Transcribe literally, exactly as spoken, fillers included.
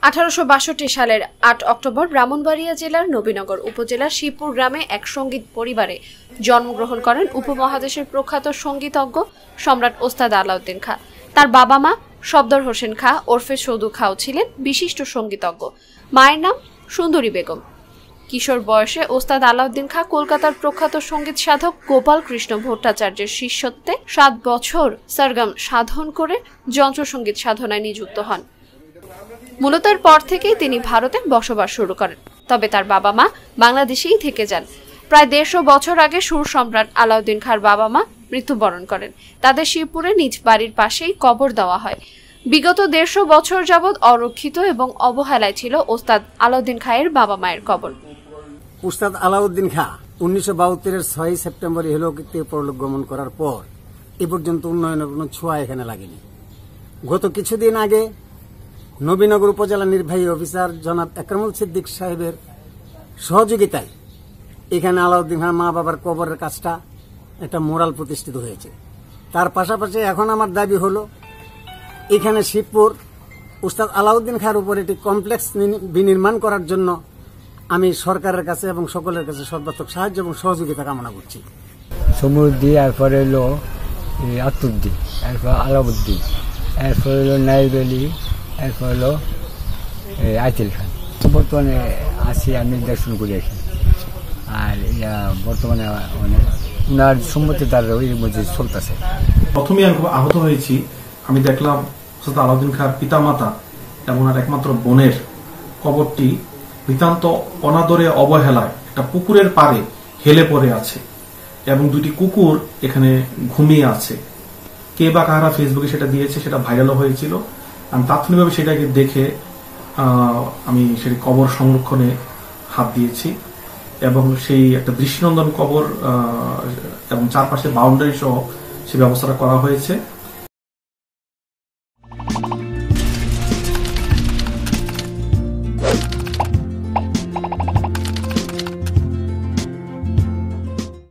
আঠারোশো বাষট্টি সালের আট অক্টোবর ব্রাহ্মণবাড়িয়া জেলার নবীনগর উপজেলার শিবপুর গ্রামে এক সঙ্গীত পরিবারে জন্মগ্রহণ করেন উপমহাদেশের প্রখ্যাত সঙ্গীতজ্ঞ সম্রাট ওস্তাদ আলাউদ্দিন খাঁ। তার বাবা মা সফদর হোসেন খাঁ ওরফে সৌদু খাঁও ছিলেন বিশিষ্ট সঙ্গীতজ্ঞ। মায়ের নাম সুন্দরী বেগম। কিশোর বয়সে ওস্তাদ আলাউদ্দিন খাঁ কলকাতার প্রখ্যাত সঙ্গীত সাধক গোপাল কৃষ্ণ ভট্টাচার্যের শিষ্যত্বে সাত বছর সরগম সাধন করে যন্ত্রসঙ্গীত সাধনায় নিযুক্ত হন। মূলত এর পর থেকেই তিনি ভারতে বসবাস শুরু করেন, তবে তার বাবা মা বাংলাদেশেই থেকে যান। প্রায় দেড়শো বছর আগে সুর সম্রাট আলাউদ্দিন খাঁর বাবা মা মৃত্যুবরণ করেন। তাদের শিবপুরে নিজ বাড়ির পাশেই কবর দেওয়া হয়। বিগত দেড়শো বছর যাবৎ অরক্ষিত এবং অবহেলায় ছিল ওস্তাদ আলাউদ্দিন খাঁয়ের বাবা মায়ের কবর। ওস্তাদ আলাউদ্দিন খাঁ উনিশশো বাহাত্তরের ছয়ই সেপ্টেম্বর ইহলোকে পরলোক গমন করার পর এ পর্যন্ত উন্নয়নের কোনো ছোঁয়া এখানে লাগেনি। গত কিছুদিন আগে নবীনগর উপজেলা নির্বাহী অফিসার জনাব একরামুল সিদ্দিক সাহেবের সহযোগিতায় এখানে আলাউদ্দিন খাঁর মা বাবার কবরের কাজটা একটা মোরাল প্রতিষ্ঠিত হয়েছে। তার পাশাপাশি এখন আমার দাবি হলো এখানে শিবপুর ওস্তাদ আলাউদ্দিন খাঁর উপর একটি কমপ্লেক্স বিনির্মাণ করার জন্য আমি সরকারের কাছে এবং সকলের কাছে সর্বাত্মক সাহায্য এবং সহযোগিতা কামনা করছি। সমুদ্দি, এরপরে হলো আতুদ্দি, এরপর আলাউদ্দিন, এরপর হলো নাইবেলি, এরপর হলো আইতিল খান। বর্তমানে আসি আমি দর্শন করে আসি। আর বর্তমানে মানে উনার সম্মতি তার ওই মধ্যে চলতেছে। প্রথমে আমি খুব আহত হয়েছি। আমি দেখলাম ওস্তাদ আলাউদ্দিন খাঁর পিতামাতা এবং আর একমাত্র বোনের কবরটি নিতান্ত অনাদরে অবহেলায় একটা পুকুরের পাড়ে হেলে পড়ে আছে এবং দুটি কুকুর এখানে ঘুমিয়ে আছে। কে বা কারা ফেসবুকে সেটা দিয়েছে, সেটা ভাইরালও হয়েছিল। আমি তাৎক্ষণিকভাবে সেটাকে দেখে আমি সেই কবর সংরক্ষণে হাত দিয়েছি এবং সেই একটা দৃষ্টিনন্দন কবর এবং চারপাশে বাউন্ডারি সহ সে ব্যবস্থাটা করা হয়েছে।